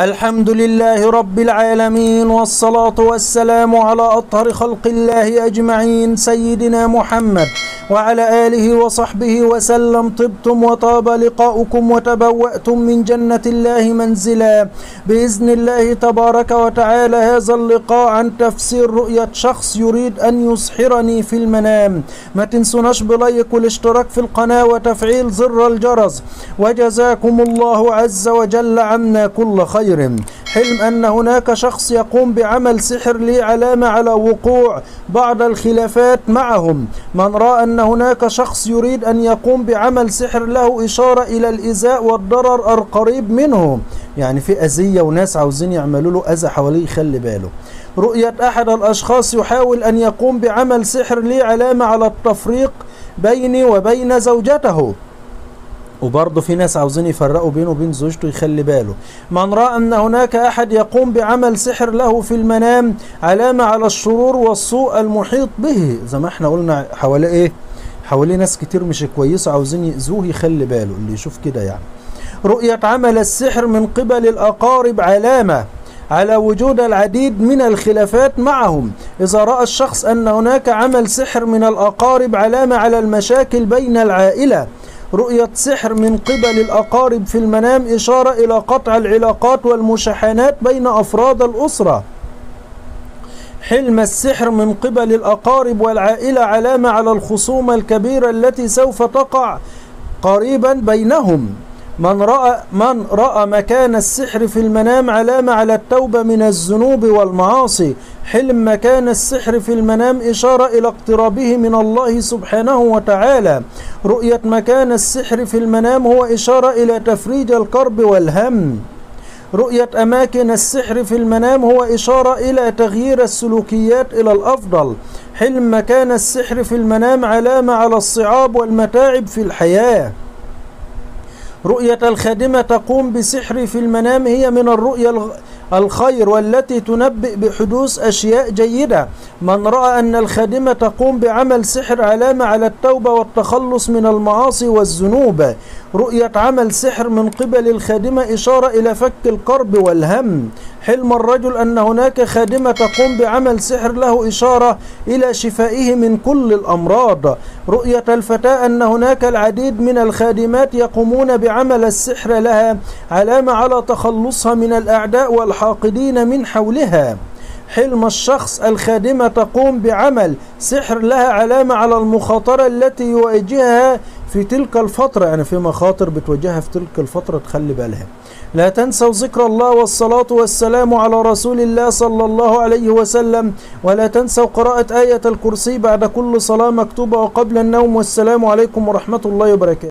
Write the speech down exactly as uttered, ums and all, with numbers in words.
الحمد لله رب العالمين، والصلاة والسلام على أطهر خلق الله أجمعين سيدنا محمد وعلى آله وصحبه وسلم. طبتم وطاب لقاؤكم وتبوأتم من جنة الله منزلا بإذن الله تبارك وتعالى. هذا اللقاء عن تفسير رؤية شخص يريد أن يسحرني في المنام. ما تنسوناش بلايك والاشتراك في القناة وتفعيل زر الجرس، وجزاكم الله عز وجل عنا كل خير. حلم أن هناك شخص يقوم بعمل سحر لي علامة على وقوع بعض الخلافات معهم. من رأى أن هناك شخص يريد أن يقوم بعمل سحر له إشارة إلى الإيذاء والضرر القريب منه، يعني في أذية وناس عاوزين يعملوا له أذى حواليه، يخلي باله. رؤية أحد الأشخاص يحاول أن يقوم بعمل سحر لي علامة على التفريق بيني وبين زوجته، وبرضه في ناس عاوزين يفرقوا بينه وبين زوجته، يخلي باله. من رأى أن هناك أحد يقوم بعمل سحر له في المنام علامة على الشرور والسوء المحيط به، زي ما احنا قلنا حواليه ايه؟ حواليه ناس كتير مش كويسة عاوزين يأذوه، يخلي باله اللي يشوف كده يعني. رؤية عمل السحر من قبل الأقارب علامة على وجود العديد من الخلافات معهم. إذا رأى الشخص أن هناك عمل سحر من الأقارب علامة على المشاكل بين العائلة. رؤية سحر من قبل الأقارب في المنام إشارة إلى قطع العلاقات والمشاحنات بين أفراد الأسرة. حلم السحر من قبل الأقارب والعائلة علامة على الخصومة الكبيرة التي سوف تقع قريبا بينهم. من رأى, من رأى مكان السحر في المنام علامة على التوبة من الذنوب والمعاصي. حلم مكان السحر في المنام إشارة إلى اقترابه من الله سبحانه وتعالى. رؤية مكان السحر في المنام هو إشارة إلى تفريج الكرب والهم. رؤية أماكن السحر في المنام هو إشارة إلى تغيير السلوكيات إلى الأفضل. حلم مكان السحر في المنام علامة على الصعاب والمتاعب في الحياة. رؤية الخادمة تقوم بسحر في المنام هي من الرؤيا الخير والتي تنبئ بحدوث أشياء جيدة. من رأى أن الخادمة تقوم بعمل سحر علامة على التوبة والتخلص من المعاصي والذنوب. رؤية عمل سحر من قبل الخادمة إشارة إلى فك الكرب والهم. حلم الرجل أن هناك خادمة تقوم بعمل سحر له إشارة إلى شفائه من كل الأمراض. رؤية الفتاة أن هناك العديد من الخادمات يقومون بعمل السحر لها علامة على تخلصها من الأعداء والحاقدين من حولها. حلم الشخص الخادمة تقوم بعمل سحر لها علامة على المخاطرة التي يواجهها في تلك الفترة، يعني في مخاطر بتواجهها في تلك الفترة تخلي بالها. لا تنسوا ذكر الله والصلاة والسلام على رسول الله صلى الله عليه وسلم، ولا تنسوا قراءة آية الكرسي بعد كل صلاة مكتوبة وقبل النوم. والسلام عليكم ورحمة الله وبركاته.